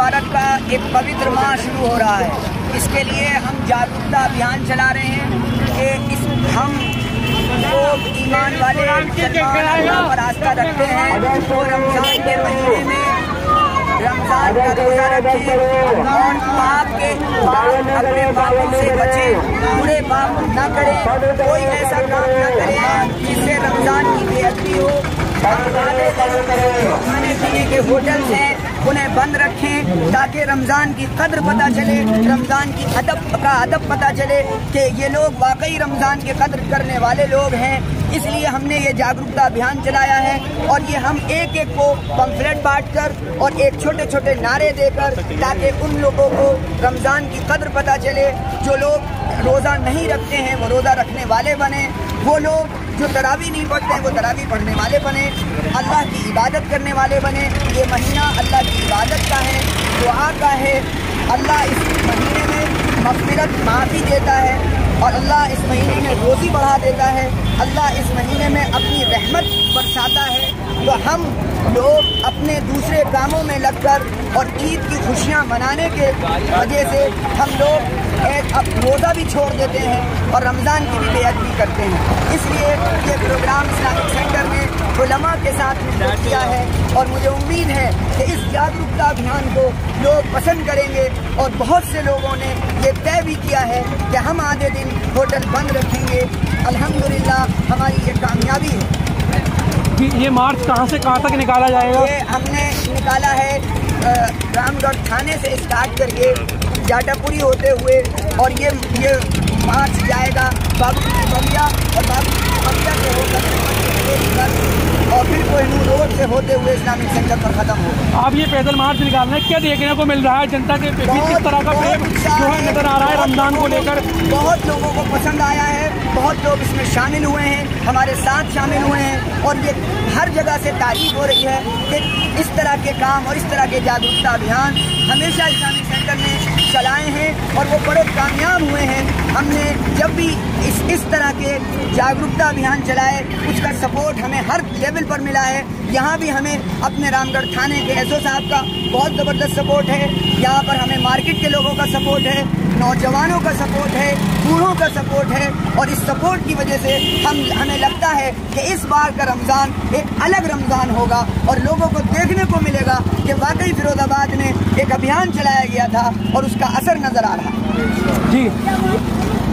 मुबारक का एक पवित्र माह शुरू हो रहा है। इसके लिए हम जागरूकता अभियान चला रहे हैं कि हम लोग ईमान वाले मुसलमान अल्लाह पर आस्था रखते हैं तो रमज़ान के महीने में रमज़ान का रोज़ा रखें और अपने पापों से बचें, बुरे पाप न करें, कोई ऐसा काम न करें जिससे रमज़ान की बेअदबी हो। खाने पीने के होटल्स हैं उन्हें बंद रखें ताकि रमज़ान की कद्र पता चले, रमज़ान की अदब पता चले कि ये लोग वाकई रमज़ान की कद्र करने वाले लोग हैं। इसलिए हमने ये जागरूकता अभियान चलाया है और ये हम एक एक को पम्फलेट बांटकर और एक छोटे छोटे नारे देकर ताकि उन लोगों को रमज़ान की कद्र पता चले। जो लोग रोज़ा नहीं रखते हैं वो रोज़ा रखने वाले बने, वो लोग जो तरावी नहीं पढ़ते हैं वो तरावी पढ़ने वाले बने, अल्लाह की इबादत करने वाले बने। ये महीना अल्लाह की इबादत का है, दुआ का है। अल्लाह इस महीने में मग़फ़िरत माफ़ी देता है और अल्लाह इस महीने में रोज़ी बढ़ा देता है, अल्लाह इस महीने में अपनी रहमत बरसाता है। तो हम लोग अपने दूसरे कामों में लगकर और ईद की खुशियाँ मनाने के वजह से हम लोग अब रोज़ा भी छोड़ देते हैं और रमज़ान की भी बेअदबी करते हैं। इसलिए ये प्रोग्राम इस्लामिक सेंटर ने उलमा के साथ मिलकर किया है और मुझे उम्मीद है कि इस जागरूकता अभियान को लोग पसंद करेंगे और बहुत से लोगों ने ये तय भी किया है कि हम आधे दिन होटल बंद रखेंगे। अल्हम्दुलिल्लाह हमारी ये कामयाबी है। ये मार्च कहाँ से कहाँ तक निकाला जाएगा? ये हमने निकाला है रामगढ़ थाने से स्टार्ट करके जाटापुरी होते हुए और ये मार्च जाएगा बाबू की बगिया और बाबू की बगिया से होकर और फिर कोहिनूर रोड से होते हुए इस्लामिक सेंटर पर खत्म होगा। आप ये पैदल मार्च निकाल रहे हैं, क्या देखने को मिल रहा है जनता के बीच? किस तरह का प्रेम जो है नजर आ रहा है रमजान को लेकर? बहुत लोगों को पसंद आया है, बहुत लोग इसमें शामिल हुए हैं, हमारे साथ शामिल हुए हैं और ये हर जगह से तारीफ हो रही है कि इस तरह के काम और इस तरह के जागरूकता अभियान हमेशा इस्लामिक सेंटर ने चलाए हैं और वो बड़े कामयाब हुए हैं। हमने जब भी इस तरह के जागरूकता अभियान चलाए उसका सपोर्ट हमें हर लेवल पर मिला है। यहाँ भी हमें अपने रामगढ़ थाने के एसओ साहब का बहुत ज़बरदस्त सपोर्ट है, यहाँ पर हमें मार्केट के लोगों का सपोर्ट है, नौजवानों का सपोर्ट है, बूढ़ों का सपोर्ट है और इस सपोर्ट की वजह से हमें लगता है कि इस बार का रमज़ान एक अलग रमज़ान होगा और लोगों को देखने को मिलेगा कि वाकई फिरोजाबाद में एक अभियान चलाया गया था और उसका असर नज़र आ रहा है। जी।